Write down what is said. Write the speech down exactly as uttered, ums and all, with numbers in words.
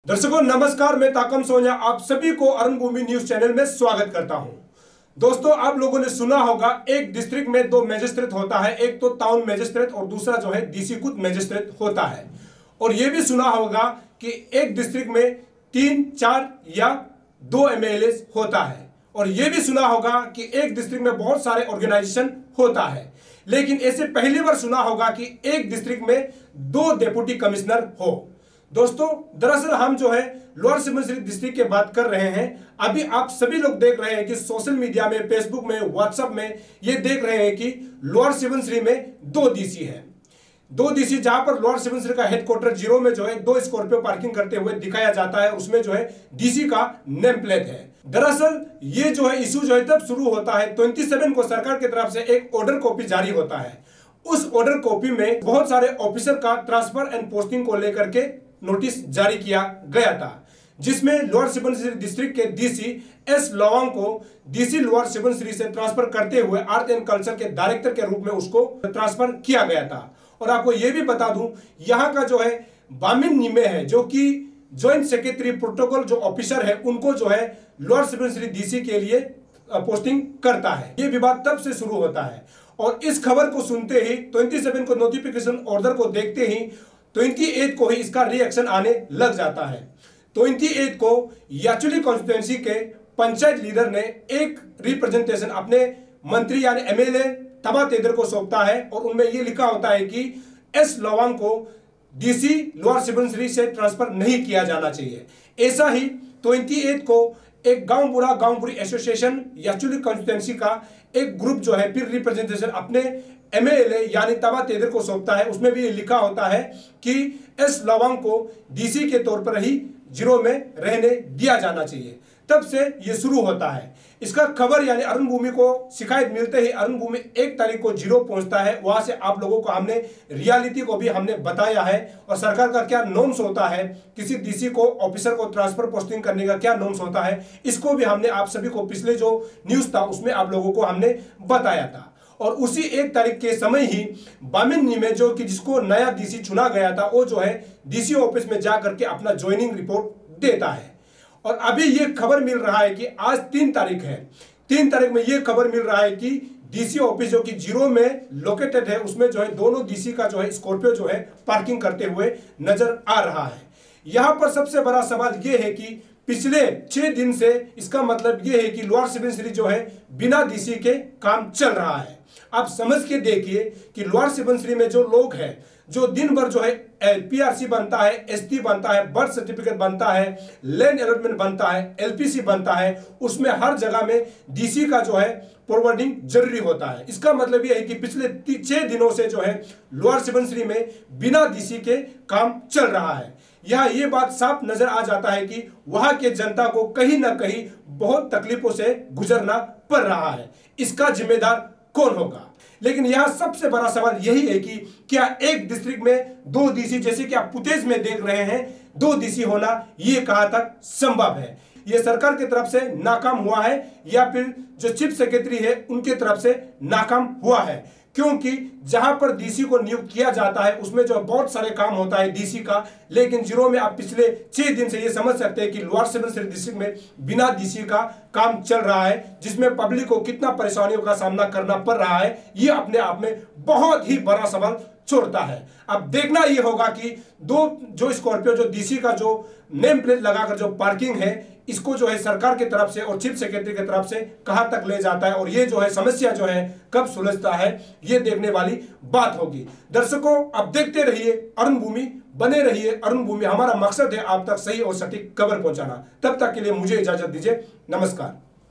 दर्शकों नमस्कार, मैं ताकम सोनिया आप सभी को अरुण भूमि न्यूज चैनल में स्वागत करता हूं। दोस्तों, आप लोगों ने सुना होगा एक डिस्ट्रिक्ट में दो मैजिस्ट्रेट होता है, एक तो टाउन मैजिस्ट्रेट और दूसरा जो है डीसी खुद मैजिस्ट्रेट होता है। और यह भी सुना होगा कि एक डिस्ट्रिक्ट में तीन चार या दो एमएलए होता है। और यह भी सुना होगा कि एक डिस्ट्रिक्ट में बहुत सारे ऑर्गेनाइजेशन होता है। लेकिन ऐसे पहली बार सुना होगा कि एक डिस्ट्रिक्ट में दो डिप्टी कमिश्नर हो। दोस्तों, दरअसल हम जो है लोअर सुबनसिरी डिस्ट्रिक्ट की बात कर रहे हैं। अभी आप सभी लोग देख रहे हैं कि सोशल मीडिया में, फेसबुक में, व्हाट्सएप में ये देख रहे हैं कि लोअर सुबनसिरी में दो डीसी है। दो डीसी जहां पर लोअर सुबनसिरी का हेडक्वार्टर जीरो में जो है दो स्कॉर्पियो पार्किंग करते हुए दिखाया जाता है, उसमें जो है डीसी का नेम प्लेट है। दरअसल ये जो है इशू जो है तब शुरू होता है सत्ताईस को सरकार की तरफ से एक ऑर्डर कॉपी जारी होता है। उस ऑर्डर कॉपी में बहुत सारे ऑफिसर का ट्रांसफर एंड पोस्टिंग को लेकर के नोटिस जारी किया गया था, जिसमें लोअर सुबनसिरी डिस्ट्रिक्ट के डीसी एस लवांग को डीसी लोअर सुबनसिरी से ट्रांसफर करते हुए आर्ट एंड कल्चर के डायरेक्टर के रूप में उसको ट्रांसफर किया गया था। और आपको यह भी बता दूं, यहाँ का जो है बामिन निमे है, जो कि ज्वाइंट सेक्रेटरी प्रोटोकॉल जो ऑफिसर है, उनको जो है लोअर सुबनसिरी डीसी के लिए पोस्टिंग करता है। ये विवाद तब से शुरू होता है। और इस खबर को सुनते ही सत्ताईस को नोटिफिकेशन ऑर्डर को देखते ही अट्ठाईस को ही इसका रिएक्शन आने लग जाता है। अट्ठाईस को याचुली कॉन्स्टिट्यूएंसी के पंचायत लीडर ने एक रिप्रेजेंटेशन अपने मंत्री यानी एमएलए तबा तेदर को सौंपता है और उनमें यह लिखा होता है कि एस लवांग को डीसी लोअर सुबनसिरी से ट्रांसफर नहीं किया जाना चाहिए। ऐसा ही अट्ठाईस को एक गांव बुरा गांव बुरी एसोसिएशन याचुली कॉन्स्टिट्यूएंसी का एक ग्रुप जो है फिर रिप्रेजेंटेशन अपने एमएलए यानी तबा तेदर को सौंपता है। उसमें भी लिखा होता है कि एस लवांग को डीसी के तौर पर ही जीरो में रहने दिया जाना चाहिए। तब से ये शुरू होता है। इसका खबर यानी अरुण भूमि को शिकायत मिलते ही अरुण भूमि एक तारीख को जीरो पहुंचता है। वहां से आप लोगों को हमने रियलिटी को भी हमने बताया है और सरकार का क्या नॉर्म्स होता है, किसी डीसी को ऑफिसर को ट्रांसफर पोस्टिंग करने का क्या नॉर्म्स होता है, इसको भी हमने आप सभी को पिछले जो न्यूज था उसमें आप लोगों को हमने बताया था। और उसी एक तारीख के समय ही बामिन निमे जो कि जिसको नया डीसी चुना गया था, वो जो है डीसी ऑफिस में जाकर के अपना ज्वाइनिंग रिपोर्ट देता है। और अभी ये खबर मिल रहा है कि आज तीन तारीख है, तीन तारीख में ये खबर मिल रहा है कि डीसी ऑफिस जो कि जीरो में लोकेटेड है, उसमें जो है दोनों डीसी का जो है स्कॉर्पियो जो है पार्किंग करते हुए नजर आ रहा है। यहां पर सबसे बड़ा सवाल यह है कि पिछले छह दिन से इसका मतलब यह है कि लोअर सुबनसिरी जो है बिना डीसी के काम चल रहा है। आप समझ के देखिए कि लोअर सुबनसिरी में जो लोग हैं, जो दिन भर जो है पीआरसी बनता है, एसटी बनता है, बर्थ सर्टिफिकेट बनता है, लैंड अलॉटमेंट बनता है, एलपीसी बनता है, उसमें हर जगह में डीसी का जो है फॉरवर्डिंग जरूरी होता है। इसका मतलब यह है कि पिछले छह दिनों से जो है लोअर सुबनसिरी में बिना डीसी के काम चल रहा है। यहाँ ये बात साफ नजर आ जाता है कि वहां के जनता को कहीं ना कहीं बहुत तकलीफों से गुजरना पड़ रहा है। इसका जिम्मेदार कौन होगा? लेकिन यहां सबसे बड़ा सवाल यही है कि क्या एक डिस्ट्रिक्ट में दो डीसी, जैसे कि आप फुटेज में देख रहे हैं, दो डीसी होना यह कहां तक संभव है? यह सरकार की तरफ से नाकाम हुआ है या फिर जो चीफ सेक्रेटरी है उनकी तरफ से नाकाम हुआ है? क्योंकि जहां पर डीसी को नियुक्त किया जाता है उसमें जो बहुत सारे काम होता है डीसी का, लेकिन जीरो में आप पिछले छह दिन से ये समझ सकते हैं कि लोअर सुबनसिरी डिस्ट्रिक्ट में बिना डीसी का काम चल रहा है, जिसमें पब्लिक को कितना परेशानियों का सामना करना पड़ रहा है, ये अपने आप में बहुत ही बड़ा सवाल छोड़ता है। अब देखना ये होगा कि दो जो स्कॉर्पियो जो डीसी का जो नेम प्लेट लगाकर जो पार्किंग है, इसको जो है सरकार की तरफ से और चीफ सेक्रेटरी की तरफ से कहां तक ले जाता है और ये जो है समस्या जो है कब सुलझता है, ये देखने वाली बात होगी। दर्शकों, अब देखते रहिए अरुण भूमि, बने रहिए अरुण भूमि। हमारा मकसद है आप तक सही और सटीक खबर पहुंचाना। तब तक के लिए मुझे इजाजत दीजिए। नमस्कार।